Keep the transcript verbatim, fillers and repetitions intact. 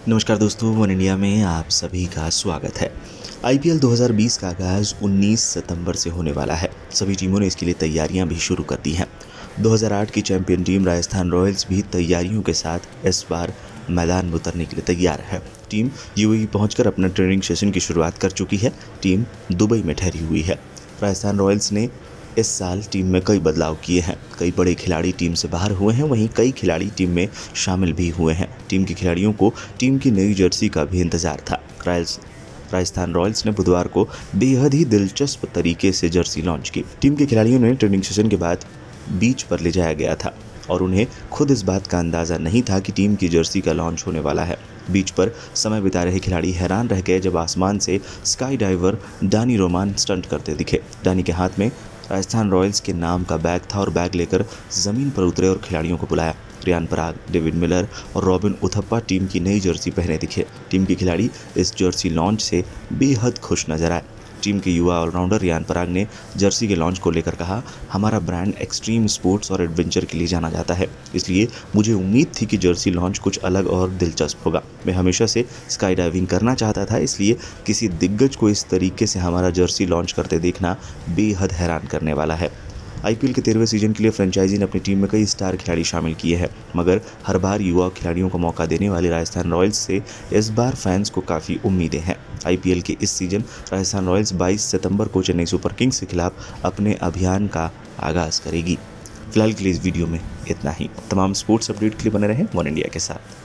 नमस्कार दोस्तों, one India में आप सभी का स्वागत है। आईपीएल दो हज़ार बीस का आगाज़ उन्नीस सितंबर से होने वाला है। सभी टीमों ने इसके लिए तैयारियां भी शुरू कर दी हैं। दो हज़ार आठ की चैंपियन टीम राजस्थान रॉयल्स भी तैयारियों के साथ इस बार मैदान में उतरने के लिए तैयार है। टीम यूएई पहुंचकर अपना ट्रेनिंग सेशन की शुरुआत कर चुकी है। टीम दुबई में ठहरी हुई है। राजस्थान रॉयल्स ने इस साल टीम में कई बदलाव किए हैं। कई बड़े खिलाड़ी टीम से बाहर हुए हैं, वहीं कई खिलाड़ी टीम में शामिल भी हुए हैं। टीम के खिलाड़ियों को टीम की नई जर्सी का भी इंतजार था। रॉयल्स राजस्थान रॉयल्स ने बुधवार को बेहद ही दिलचस्प तरीके से जर्सी लॉन्च की। टीम के खिलाड़ियों ने ट्रेनिंग सेशन के बाद बीच पर ले जाया गया था और उन्हें खुद इस बात का अंदाज़ा नहीं था कि टीम की जर्सी का लॉन्च होने वाला है। बीच पर समय बिता रहे खिलाड़ी हैरान रह गए जब आसमान से sky diver Dani Roman stunt करते दिखे। डानी के हाथ में राजस्थान रॉयल्स के नाम का बैग था और बैग लेकर ज़मीन पर उतरे और खिलाड़ियों को बुलाया। रियान पराग, डेविड मिलर और रॉबिन उथप्पा टीम की नई जर्सी पहने दिखे। टीम के खिलाड़ी इस जर्सी लॉन्च से बेहद खुश नजर आए। टीम के युवा ऑलराउंडर रियान पराग ने जर्सी के लॉन्च को लेकर कहा, हमारा ब्रांड एक्सट्रीम स्पोर्ट्स और एडवेंचर के लिए जाना जाता है, इसलिए मुझे उम्मीद थी कि जर्सी लॉन्च कुछ अलग और दिलचस्प होगा। मैं हमेशा से स्काई डाइविंग करना चाहता था, इसलिए किसी दिग्गज को इस तरीके से हमारा जर्सी लॉन्च करते देखना बेहद हैरान करने वाला है। आईपीएल के तेरहवें सीजन के लिए फ्रेंचाइजी ने अपनी टीम में कई स्टार खिलाड़ी शामिल किए हैं, मगर हर बार युवा खिलाड़ियों को मौका देने वाले राजस्थान रॉयल्स से इस बार फैंस को काफ़ी उम्मीदें हैं। आईपीएल के इस सीजन राजस्थान रॉयल्स बाईस सितंबर को चेन्नई सुपर किंग्स के खिलाफ अपने अभियान का आगाज़ करेगी। फिलहाल के लिए इस वीडियो में इतना ही। तमाम स्पोर्ट्स अपडेट के लिए बने रहें वन इंडिया के साथ।